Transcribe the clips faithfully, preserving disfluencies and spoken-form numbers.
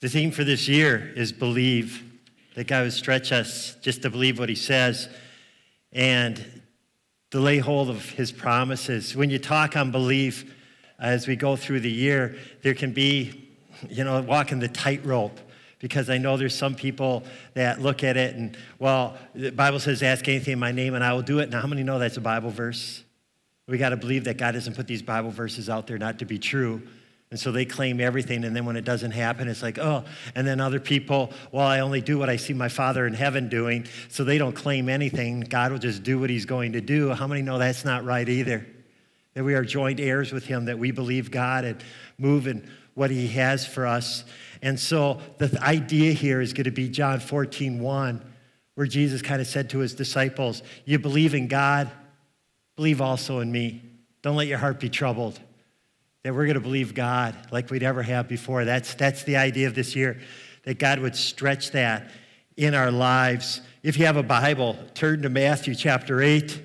The theme for this year is believe. That God would stretch us just to believe what he says and to lay hold of his promises. When you talk on belief, as we go through the year, there can be, you know, walking the tightrope. Because I know there's some people that look at it and, well, the Bible says, ask anything in my name and I will do it. Now, how many know that's a Bible verse? We got to believe that God doesn't put these Bible verses out there not to be true. And so they claim everything, and then when it doesn't happen, it's like, oh. And then other people, well, I only do what I see my Father in heaven doing, so they don't claim anything. God will just do what he's going to do. How many know that's not right either? That we are joint heirs with him, that we believe God and move in what he has for us. And so the idea here is going to be John fourteen one, where Jesus kind of said to his disciples, you believe in God, believe also in me. Don't let your heart be troubled. That we're going to believe God like we'd ever have before. That's, that's the idea of this year, that God would stretch that in our lives. If you have a Bible, turn to Matthew chapter eight.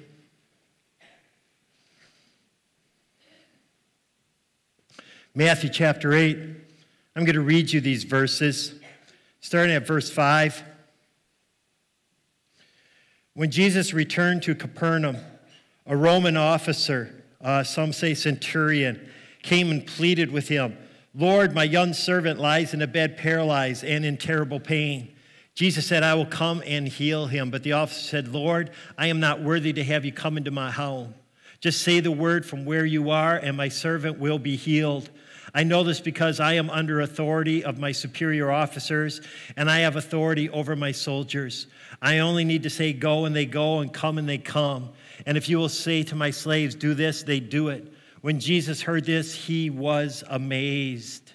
Matthew chapter eight. I'm going to read you these verses, starting at verse five. When Jesus returned to Capernaum, a Roman officer, uh, some say centurion, came and pleaded with him, Lord, my young servant lies in a bed paralyzed and in terrible pain. Jesus said, I will come and heal him. But the officer said, Lord, I am not worthy to have you come into my home. Just say the word from where you are, and my servant will be healed. I know this because I am under authority of my superior officers, and I have authority over my soldiers. I only need to say go, and they go, and come, and they come. And if you will say to my slaves, do this, they do it. When Jesus heard this, he was amazed.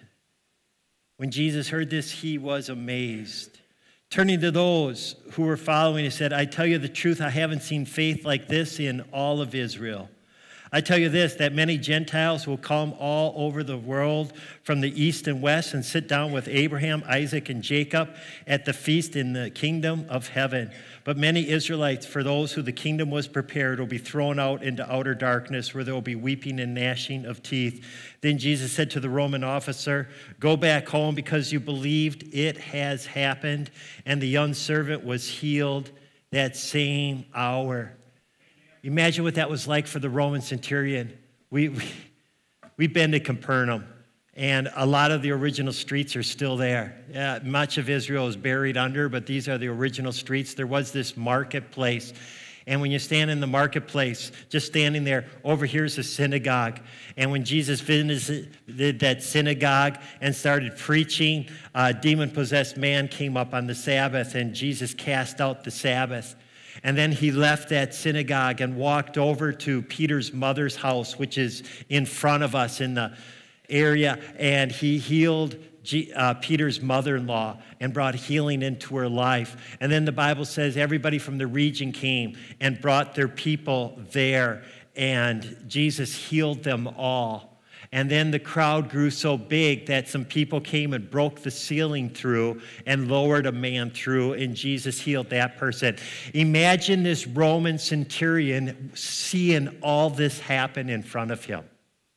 When Jesus heard this, he was amazed. Turning to those who were following, he said, I tell you the truth, I haven't seen faith like this in all of Israel. I tell you this, that many Gentiles will come all over the world from the east and west and sit down with Abraham, Isaac, and Jacob at the feast in the kingdom of heaven. But many Israelites, for those who the kingdom was prepared, will be thrown out into outer darkness where there will be weeping and gnashing of teeth. Then Jesus said to the Roman officer, go back home because you believed it has happened. And the young servant was healed that same hour. Imagine what that was like for the Roman centurion. We, we, we've been to Capernaum, and a lot of the original streets are still there. Yeah, much of Israel is buried under, but these are the original streets. There was this marketplace, and when you stand in the marketplace, just standing there, over here's a synagogue. And when Jesus visited that synagogue and started preaching, a demon-possessed man came up on the Sabbath, and Jesus cast out the Sabbath. And then he left that synagogue and walked over to Peter's mother's house, which is in front of us in the area. And he healed G, uh, Peter's mother-in-law and brought healing into her life. And then the Bible says everybody from the region came and brought their people there. And Jesus healed them all. And then the crowd grew so big that some people came and broke the ceiling through and lowered a man through, and Jesus healed that person. Imagine this Roman centurion seeing all this happen in front of him.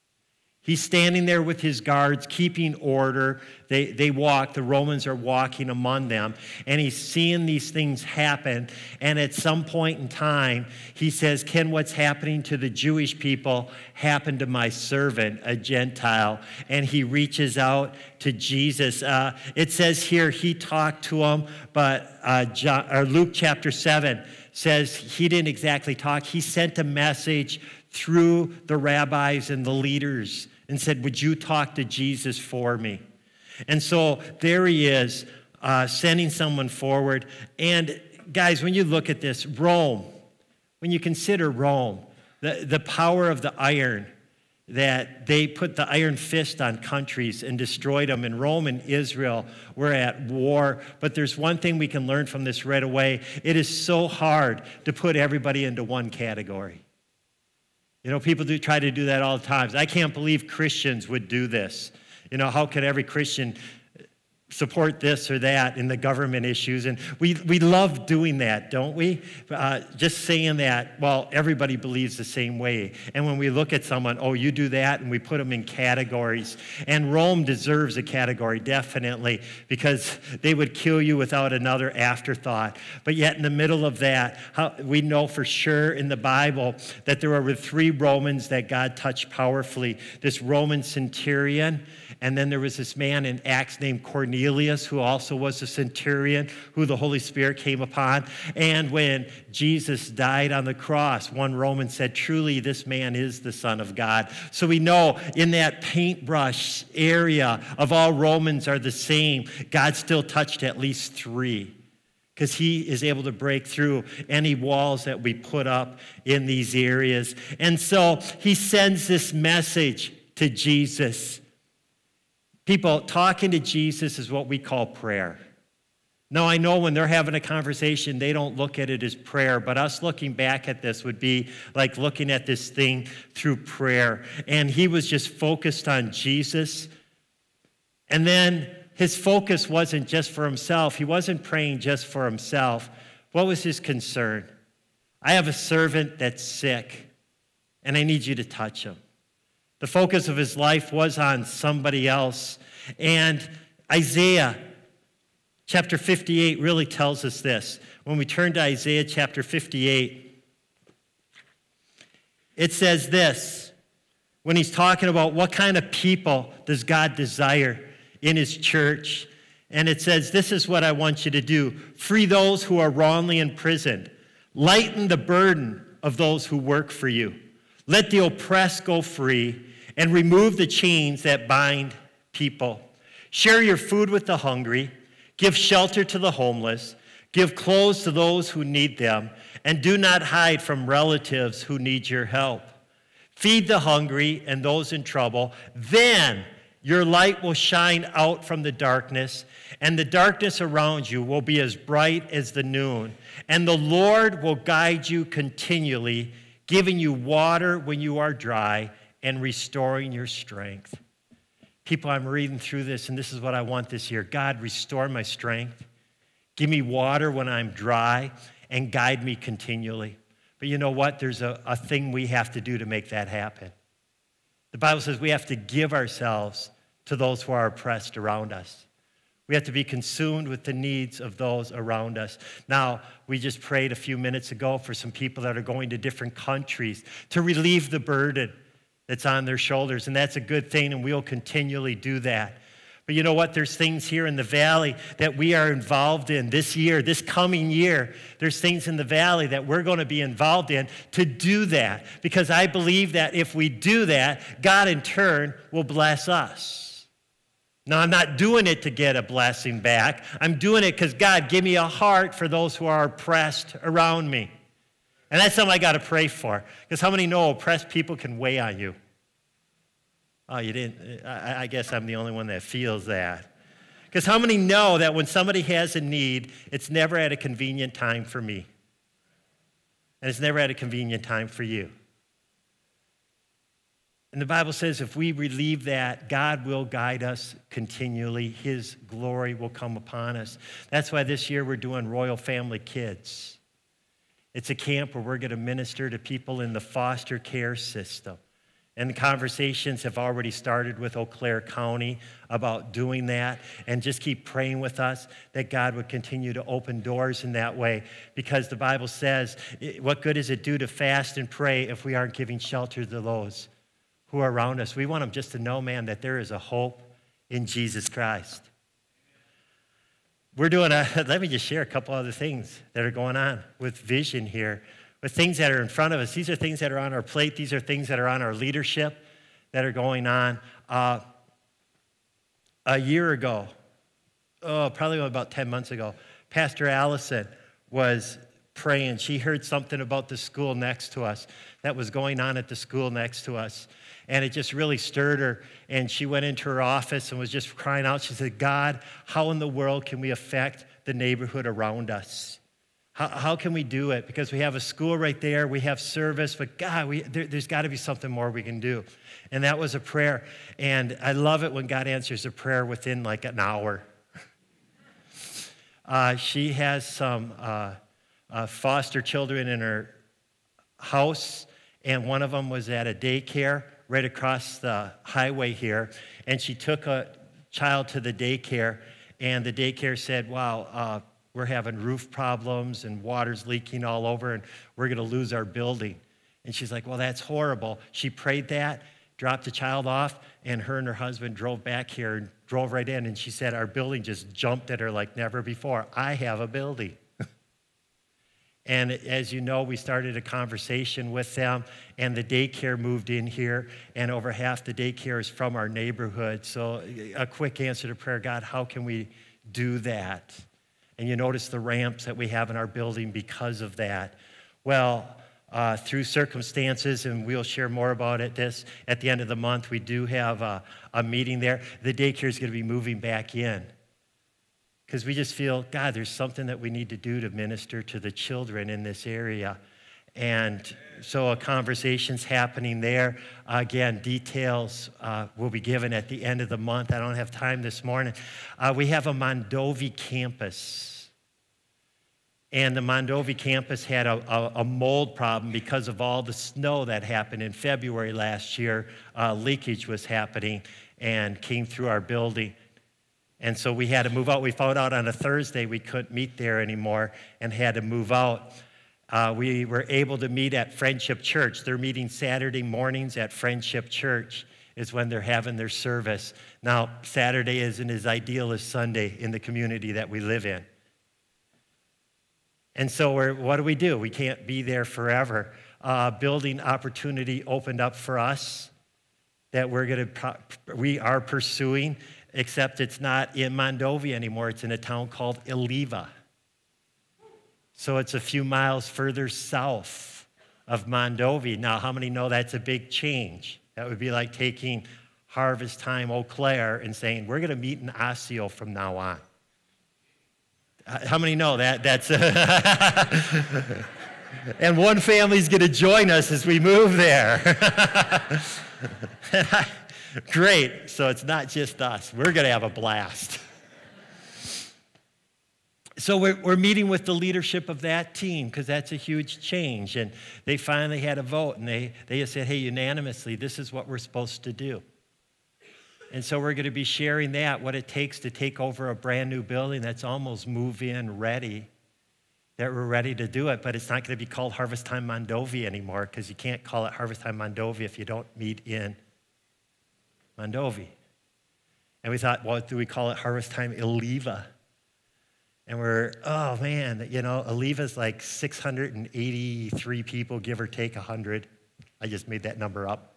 He's standing there with his guards, keeping order. They, they walk, the Romans are walking among them, and he's seeing these things happen. And at some point in time, he says, can what's happening to the Jewish people happen to my servant, a Gentile? And he reaches out to Jesus. Uh, it says here he talked to him, but uh, John, or Luke chapter seven says he didn't exactly talk. He sent a message through the rabbis and the leaders and said, would you talk to Jesus for me? And so there he is, uh, sending someone forward. And guys, when you look at this, Rome, when you consider Rome, the, the power of the iron, that they put the iron fist on countries and destroyed them. And Rome and Israel were at war. But there's one thing we can learn from this right away. It is so hard to put everybody into one category. You know, people do try to do that all the time. I can't believe Christians would do this. You know, how could every Christian support this or that in the government issues. And we, we love doing that, don't we? Uh, just saying that, well, everybody believes the same way. And when we look at someone, oh, you do that, and we put them in categories. And Rome deserves a category, definitely, because they would kill you without another afterthought. But yet in the middle of that, how, we know for sure in the Bible that there were three Romans that God touched powerfully. This Roman centurion, and then there was this man in Acts named Cornelius, who also was a centurion, who the Holy Spirit came upon. And when Jesus died on the cross, one Roman said, truly, this man is the Son of God. So we know in that paintbrush area of all Romans are the same, God still touched at least three, because he is able to break through any walls that we put up in these areas. And so he sends this message to Jesus. People, talking to Jesus is what we call prayer. Now, I know when they're having a conversation, they don't look at it as prayer, but us looking back at this would be like looking at this thing through prayer. And he was just focused on Jesus. And then his focus wasn't just for himself. He wasn't praying just for himself. What was his concern? I have a servant that's sick, and I need you to touch him. The focus of his life was on somebody else. And Isaiah chapter fifty-eight really tells us this. When we turn to Isaiah chapter fifty-eight, it says this, when he's talking about what kind of people does God desire in his church. And it says, this is what I want you to do. Free those who are wrongly imprisoned. Lighten the burden of those who work for you. Let the oppressed go free, and remove the chains that bind people. Share your food with the hungry. Give shelter to the homeless. Give clothes to those who need them. And do not hide from relatives who need your help. Feed the hungry and those in trouble. Then your light will shine out from the darkness, and the darkness around you will be as bright as the noon. And the Lord will guide you continually, giving you water when you are dry, and restoring your strength. People, I'm reading through this, and this is what I want this year. God, restore my strength. Give me water when I'm dry, and guide me continually. But you know what? There's a, a thing we have to do to make that happen. The Bible says we have to give ourselves to those who are oppressed around us. We have to be consumed with the needs of those around us. Now, we just prayed a few minutes ago for some people that are going to different countries to relieve the burden that's on their shoulders, and that's a good thing, and we'll continually do that. But you know what? There's things here in the valley that we are involved in this year, this coming year. There's things in the valley that we're going to be involved in to do that, because I believe that if we do that, God in turn will bless us. Now, I'm not doing it to get a blessing back. I'm doing it because, God, give me a heart for those who are oppressed around me. And that's something I got to pray for. Because how many know oppressed people can weigh on you? Oh, you didn't? I, I guess I'm the only one that feels that. Because how many know that when somebody has a need, it's never at a convenient time for me? And it's never at a convenient time for you. And the Bible says if we relieve that, God will guide us continually. His glory will come upon us. That's why this year we're doing Royal Family Kids. It's a camp where we're going to minister to people in the foster care system. And the conversations have already started with Eau Claire County about doing that. And just keep praying with us that God would continue to open doors in that way. Because the Bible says, what good does it do to fast and pray if we aren't giving shelter to those who are around us? We want them just to know, man, that there is a hope in Jesus Christ. We're doing a, let me just share a couple other things that are going on with vision here, with things that are in front of us. These are things that are on our plate. These are things that are on our leadership that are going on. Uh, a year ago, oh, probably about ten months ago, Pastor Allison was praying. She heard something about the school next to us that was going on at the school next to us. And it just really stirred her. And she went into her office and was just crying out. She said, God, how in the world can we affect the neighborhood around us? How, how can we do it? Because we have a school right there. We have service. But God, we, there, there's got to be something more we can do. And that was a prayer. And I love it when God answers a prayer within like an hour. Uh, she has some uh, uh, foster children in her house, and one of them was at a daycare right across the highway here, and she took a child to the daycare, and the daycare said, wow, uh, we're having roof problems and water's leaking all over, and we're going to lose our building. And she's like, well, that's horrible. She prayed that, dropped the child off, and her and her husband drove back here and drove right in, and she said, our building just jumped at her like never before. I have a building. And as you know, we started a conversation with them, and the daycare moved in here, and over half the daycare is from our neighborhood. So a quick answer to prayer, God, how can we do that? And you notice the ramps that we have in our building because of that. Well, uh, through circumstances, and we'll share more about it this at the end of the month, we do have a, a meeting there. The daycare is going to be moving back in, because we just feel, God, there's something that we need to do to minister to the children in this area. And so a conversation's happening there. Again, details uh, will be given at the end of the month. I don't have time this morning. Uh, we have a Mondovi campus. And the Mondovi campus had a, a, a mold problem because of all the snow that happened in February last year. Uh, leakage was happening and came through our building. And so we had to move out. We found out on a Thursday we couldn't meet there anymore and had to move out. Uh, we were able to meet at Friendship Church. They're meeting Saturday mornings at Friendship Church is when they're having their service. Now, Saturday isn't as ideal as Sunday in the community that we live in. And so we're, what do we do? We can't be there forever. Uh, building opportunity opened up for us that we're going to, we are pursuing, except it's not in Mondovi anymore. It's in a town called Oliva. So it's a few miles further south of Mondovi. Now, how many know that's a big change? That would be like taking Harvestime Eau Claire and saying, we're going to meet in Osseo from now on. How many know that? That's and one family's going to join us as we move there. Great. So it's not just us. We're going to have a blast. So we're, we're meeting with the leadership of that team because that's a huge change. And they finally had a vote, and they, they just said, hey, unanimously, this is what we're supposed to do. And so we're going to be sharing that, what it takes to take over a brand new building that's almost move-in ready, that we're ready to do it. But it's not going to be called Harvestime Mondovi anymore because you can't call it Harvestime Mondovi if you don't meet in Mondovi. And we thought, well, do we call it Harvestime Oliva? And we're, oh man, you know, Oliva's like six hundred eighty-three people, give or take one hundred. I just made that number up.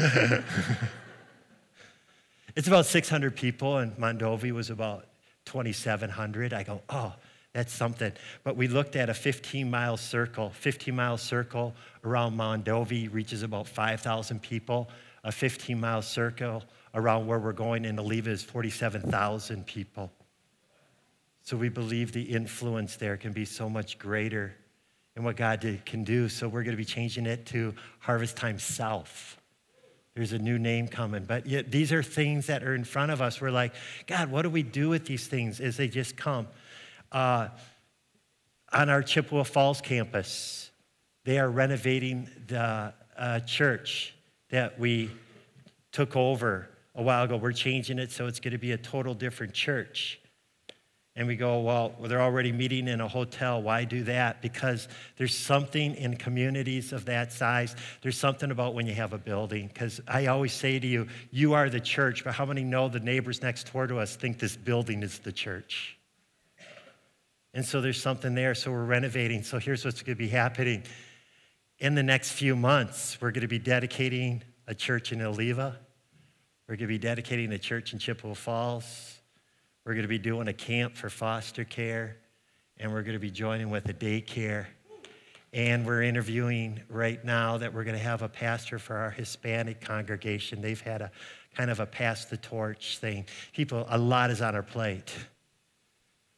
It's about six hundred people, and Mondovi was about twenty-seven hundred. I go, oh, that's something. But we looked at a fifteen-mile circle. fifteen-mile circle around Mondovi reaches about five thousand people. A fifteen-mile circle around where we're going in Oliva is forty-seven thousand people. So we believe the influence there can be so much greater in what God did, can do. So we're going to be changing it to Harvestime South. There's a new name coming. But yet these are things that are in front of us. We're like, God, what do we do with these things as they just come? Uh, on our Chippewa Falls campus, they are renovating the uh, church that we took over a while ago. We're changing it so it's going to be a total different church. And we go, well, they're already meeting in a hotel. Why do that? Because there's something in communities of that size. There's something about when you have a building. Because I always say to you, you are the church, but how many know the neighbors next door to us think this building is the church? And so there's something there. So we're renovating. So here's what's going to be happening. In the next few months, we're going to be dedicating a church in Oliva. We're going to be dedicating a church in Chippewa Falls. We're going to be doing a camp for foster care, and we're going to be joining with a daycare. And we're interviewing right now that we're going to have a pastor for our Hispanic congregation. They've had a kind of a pass the torch thing. People, a lot is on our plate.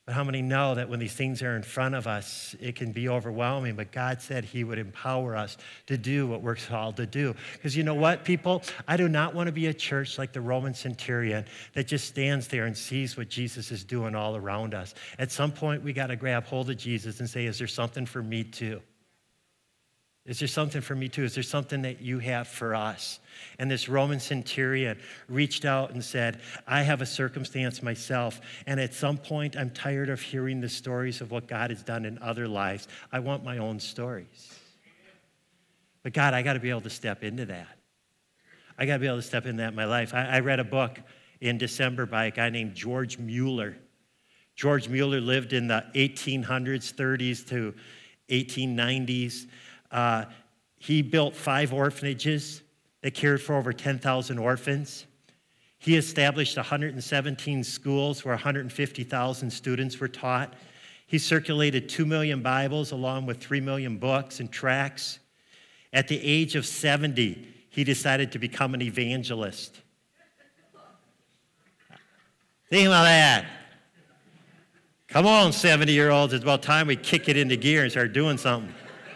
But how many know that when these things are in front of us, it can be overwhelming, but God said he would empower us to do what we're called to do. Because you know what, people? I do not want to be a church like the Roman centurion that just stands there and sees what Jesus is doing all around us. At some point, we got to grab hold of Jesus and say, is there something for me too? Is there something for me too? Is there something that you have for us? And this Roman centurion reached out and said, I have a circumstance myself, and at some point I'm tired of hearing the stories of what God has done in other lives. I want my own stories. But God, I got to be able to step into that. I got to be able to step into that in my life. I, I read a book in December by a guy named George Mueller. George Mueller lived in the eighteen hundreds, thirties to eighteen nineties. Uh, he built five orphanages that cared for over ten thousand orphans. He established one hundred seventeen schools where one hundred fifty thousand students were taught. He circulated two million Bibles along with three million books and tracts. At the age of seventy, he decided to become an evangelist. Think about that. Come on, seventy-year-olds, it's about time we kick it into gear and start doing something.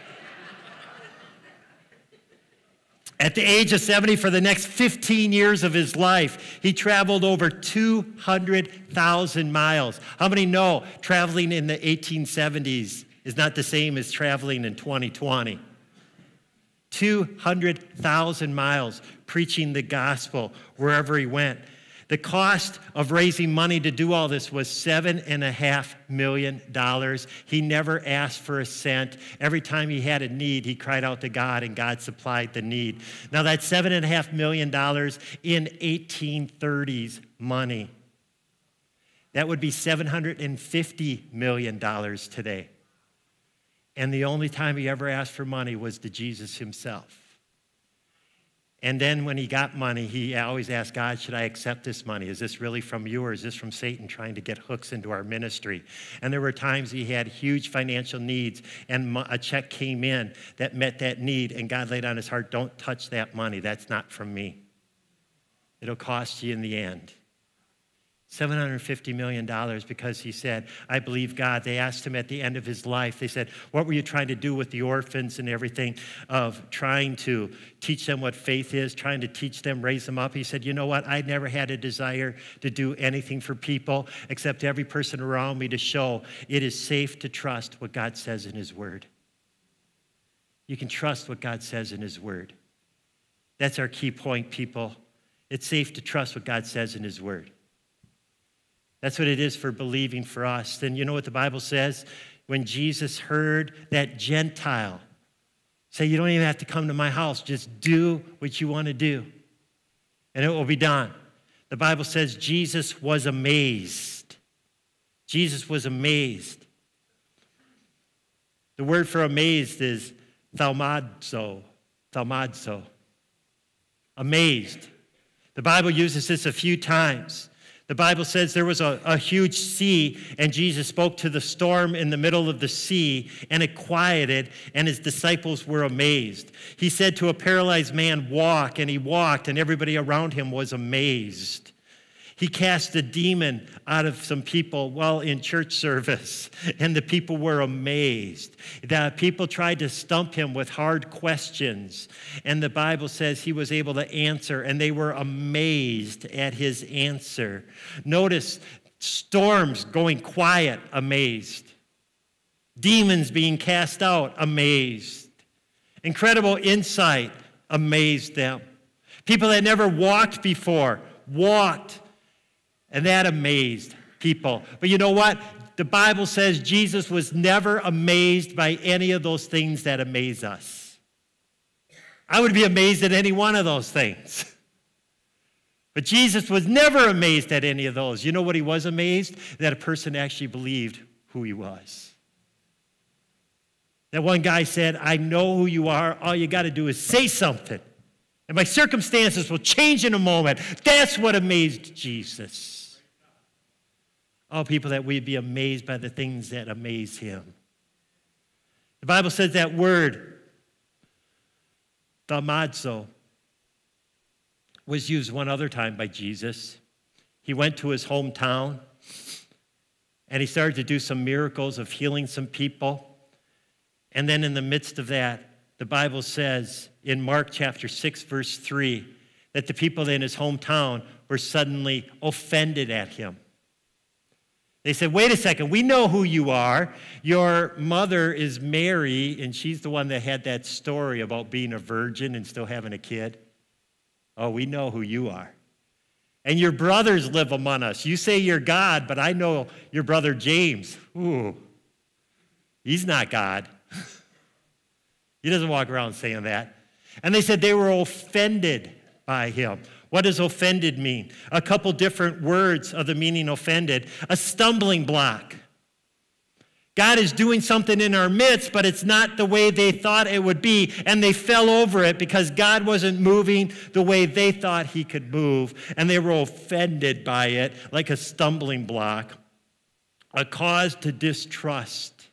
At the age of seventy, for the next fifteen years of his life, he traveled over two hundred thousand miles. How many know traveling in the eighteen seventies is not the same as traveling in twenty twenty? two hundred thousand miles preaching the gospel wherever he went. The cost of raising money to do all this was seven and a half million dollars. He never asked for a cent. Every time he had a need, he cried out to God, and God supplied the need. Now that's seven and a half million dollars in eighteen thirties money. That would be seven hundred fifty million dollars today. And the only time he ever asked for money was to Jesus himself. And then when he got money, he always asked God, should I accept this money? Is this really from you, or is this from Satan trying to get hooks into our ministry? And there were times he had huge financial needs, and a check came in that met that need, and God laid on his heart, don't touch that money. That's not from me. It'll cost you in the end. seven hundred fifty million dollars because he said, I believe God. They asked him at the end of his life, they said, what were you trying to do with the orphans and everything, of trying to teach them what faith is, trying to teach them, raise them up? He said, you know what? I never had a desire to do anything for people except every person around me to show it is safe to trust what God says in his word. You can trust what God says in his word. That's our key point, people. It's safe to trust what God says in his word. That's what it is for believing for us. Then you know what the Bible says? When Jesus heard that Gentile say, you don't even have to come to my house, just do what you want to do, and it will be done. The Bible says Jesus was amazed. Jesus was amazed. The word for amazed is thaumazo, thaumazo, amazed. The Bible uses this a few times. The Bible says there was a, a huge sea, and Jesus spoke to the storm in the middle of the sea, and it quieted, and his disciples were amazed. He said to a paralyzed man, walk, and he walked, and everybody around him was amazed. He cast a demon out of some people while in church service, and the people were amazed. The people tried to stump him with hard questions, and the Bible says he was able to answer, and they were amazed at his answer. Notice storms going quiet, amazed. Demons being cast out, amazed. Incredible insight, amazed them. People that never walked before, walked. And that amazed people. But you know what? The Bible says Jesus was never amazed by any of those things that amaze us. I would be amazed at any one of those things. But Jesus was never amazed at any of those. You know what he was amazed? That a person actually believed who he was. That one guy said, I know who you are. All you got to do is say something, and my circumstances will change in a moment. That's what amazed Jesus. All people that we'd be amazed by the things that amaze him. The Bible says that word, thaumazo, was used one other time by Jesus. He went to his hometown, And he started to do some miracles of healing some people. And then in the midst of that, the Bible says in Mark chapter six, verse three, that the people in his hometown were suddenly offended at him. They said, wait a second, we know who you are. Your mother is Mary, and she's the one that had that story about being a virgin and still having a kid. Oh, we know who you are. And your brothers live among us. You say you're God, but I know your brother James. Ooh, he's not God. He doesn't walk around saying that. And they said they were offended by him. What does offended mean? A couple different words of the meaning offended. A stumbling block. God is doing something in our midst, but it's not the way they thought it would be, and they fell over it because God wasn't moving the way they thought he could move, and they were offended by it like a stumbling block, a cause to distrust.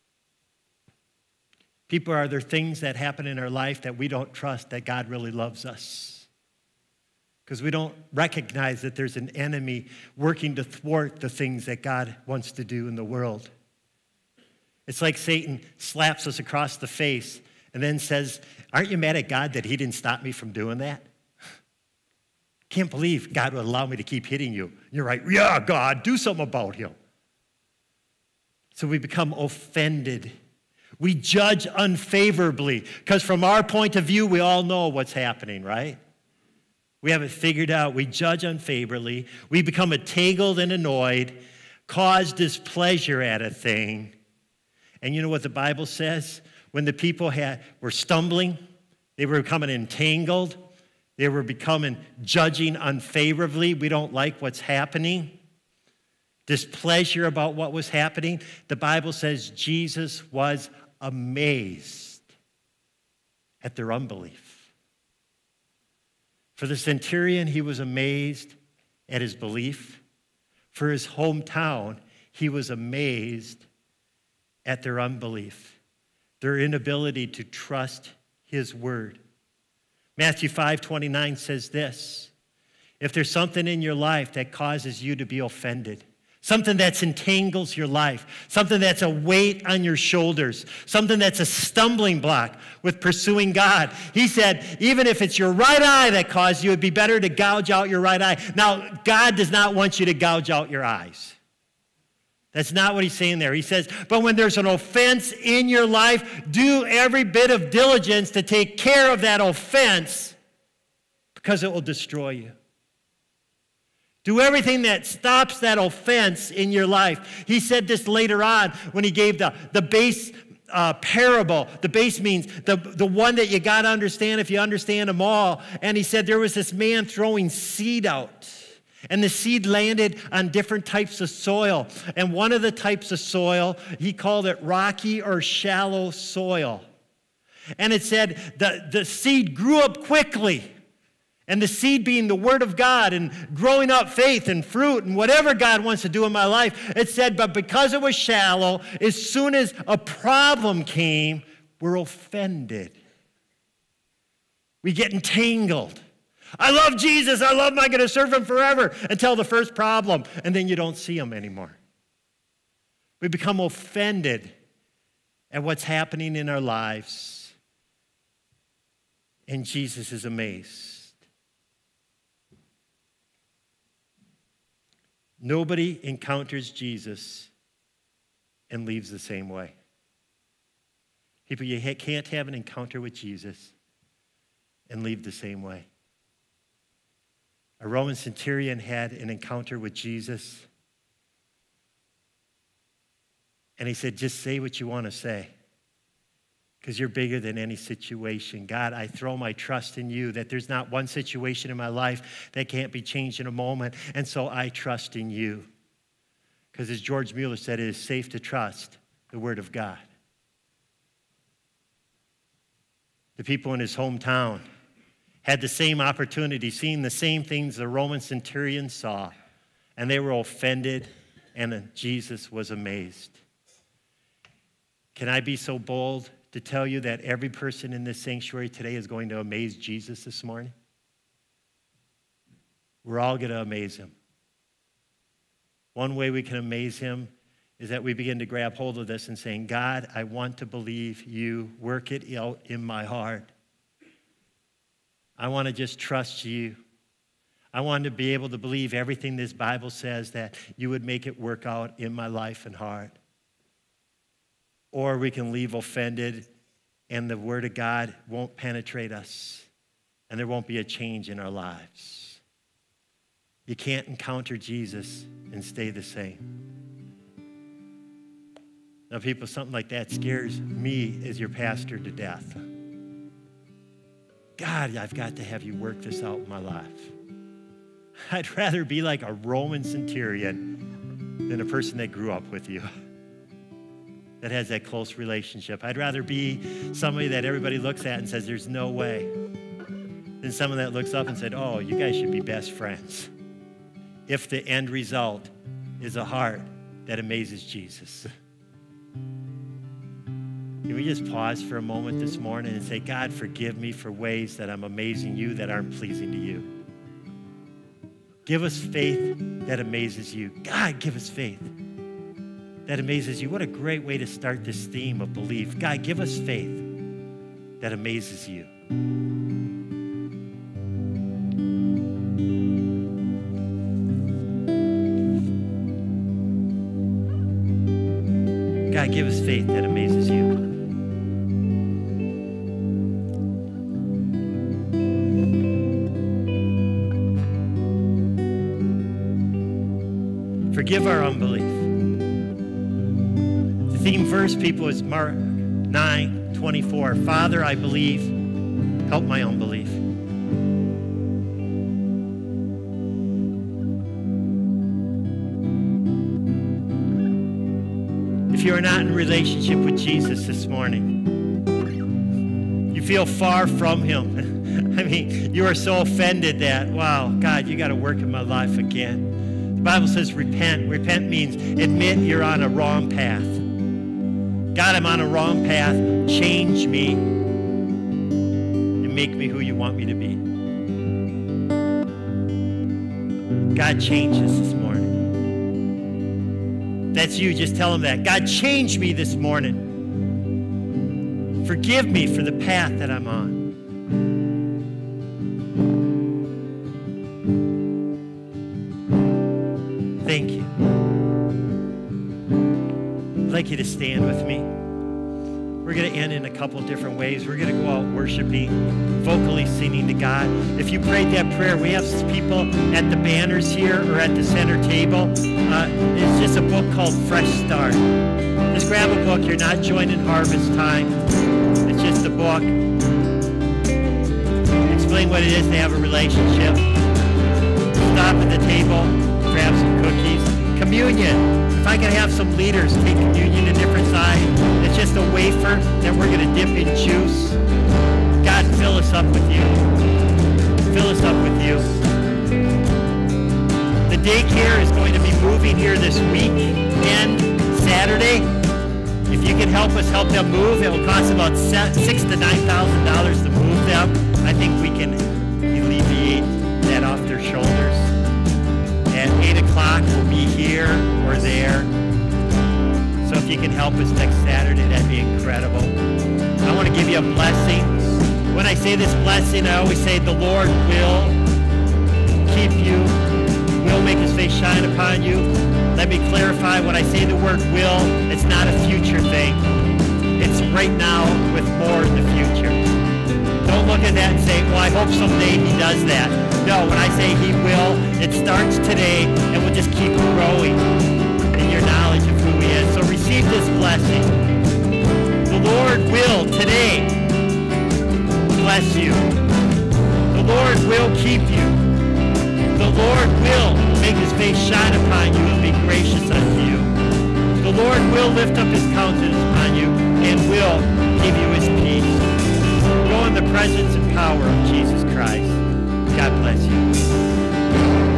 People, are there things that happen in our life that we don't trust that God really loves us? Because we don't recognize that there's an enemy working to thwart the things that God wants to do in the world. It's like Satan slaps us across the face and then says, aren't you mad at God that he didn't stop me from doing that? Can't believe God would allow me to keep hitting you. You're right, yeah, God, do something about him. So we become offended. We judge unfavorably because from our point of view, we all know what's happening, right? We have it figured out. We judge unfavorably. We become entangled and annoyed, cause displeasure at a thing. And you know what the Bible says? When the people had, were stumbling, they were becoming entangled, they were becoming judging unfavorably. We don't like what's happening. Displeasure about what was happening. The Bible says Jesus was amazed at their unbelief. For the centurion, he was amazed at his belief. For his hometown, he was amazed at their unbelief, their inability to trust his word. Matthew five twenty-nine says this, if there's something in your life that causes you to be offended, something that entangles your life, something that's a weight on your shoulders, something that's a stumbling block with pursuing God. He said, even if it's your right eye that caused you, it'd be better to gouge out your right eye. Now, God does not want you to gouge out your eyes. That's not what he's saying there. He says, but when there's an offense in your life, do every bit of diligence to take care of that offense because it will destroy you. Do everything that stops that offense in your life. He said this later on when he gave the, the base uh, parable. The base means the, the one that you got to understand if you understand them all. And he said there was this man throwing seed out. And the seed landed on different types of soil. And one of the types of soil, he called it rocky or shallow soil. And it said the, the seed grew up quickly. And the seed being the word of God and growing up faith and fruit and whatever God wants to do in my life. It said, but because it was shallow, as soon as a problem came, we're offended. We get entangled. I love Jesus. I love him. I'm going to serve him forever until the first problem. And then you don't see him anymore. We become offended at what's happening in our lives. And Jesus is amazed. Nobody encounters Jesus and leaves the same way. People, you can't have an encounter with Jesus and leave the same way. A Roman centurion had an encounter with Jesus, and he said, just say what you want to say, because you're bigger than any situation. God, I throw my trust in you, that there's not one situation in my life that can't be changed in a moment, and so I trust in you. Because as George Mueller said, it is safe to trust the word of God. The people in his hometown had the same opportunity, seeing the same things the Roman centurion saw, and they were offended, and Jesus was amazed. Can I be so bold to tell you that every person in this sanctuary today is going to amaze Jesus this morning? We're all going to amaze him. One way we can amaze him is that we begin to grab hold of this and saying, God, I want to believe you. Work it out in my heart. I want to just trust you. I want to be able to believe everything this Bible says, that you would make it work out in my life and heart. Or we can leave offended and the word of God won't penetrate us and there won't be a change in our lives. You can't encounter Jesus and stay the same. Now, people, something like that scares me as your pastor to death. God, I've got to have you work this out in my life. I'd rather be like a Roman centurion than a person that grew up with you, that has that close relationship. I'd rather be somebody that everybody looks at and says, there's no way, than someone that looks up and said, oh, you guys should be best friends. If the end result is a heart that amazes Jesus. Can we just pause for a moment this morning and say, God, forgive me for ways that I'm amazing you that aren't pleasing to you. Give us faith that amazes you. God, give us faith that amazes you. What a great way to start this theme of belief. God, give us faith that amazes you. God, give us faith that amazes you. Forgive our unbelief. The theme verse, people, is Mark nine twenty-four. Father, I believe. Help my unbelief. If you are not in relationship with Jesus this morning, you feel far from him. I mean, you are so offended that, wow, God, you got to work in my life again. The Bible says repent. Repent means admit you're on a wrong path. God, I'm on a wrong path. Change me and make me who you want me to be. God, change us this morning. That's you. Just tell him that. God, change me this morning. Forgive me for the path that I'm on. Thank you. I'd like you to stand with me. We're going to end in a couple different ways. We're going to go out worshiping, vocally singing to God. If you prayed that prayer, we have people at the banners here or at the center table. Uh, it's just a book called Fresh Start. Just grab a book. You're not joining Harvestime. It's just a book. Explain what it is to have a relationship. Stop at the table. Grab some cookies. Communion. If I could have some leaders take communion a different side. It's just a wafer that we're going to dip in juice. God, fill us up with you. Fill us up with you. The daycare is going to be moving here this weekend, Saturday. If you can help us help them move, it will cost about six to nine thousand dollars to move them. I think we can alleviate that off their shoulders. At eight o'clock, we'll be here or there. So if you can help us next Saturday, that'd be incredible. I want to give you a blessing. When I say this blessing, I always say the Lord will keep you, will make his face shine upon you. Let me clarify, when I say the word will, it's not a future thing. It's right now with more in the future. Don't look at that and say, well, I hope someday he does that. No, when I say he will, it starts today and will just keep growing in your knowledge of who he is. So receive this blessing. The Lord will today bless you. The Lord will keep you. The Lord will make his face shine upon you and be gracious unto you. The Lord will lift up his countenance upon you and will give you his peace. Go in the presence and power of Jesus Christ. God bless you.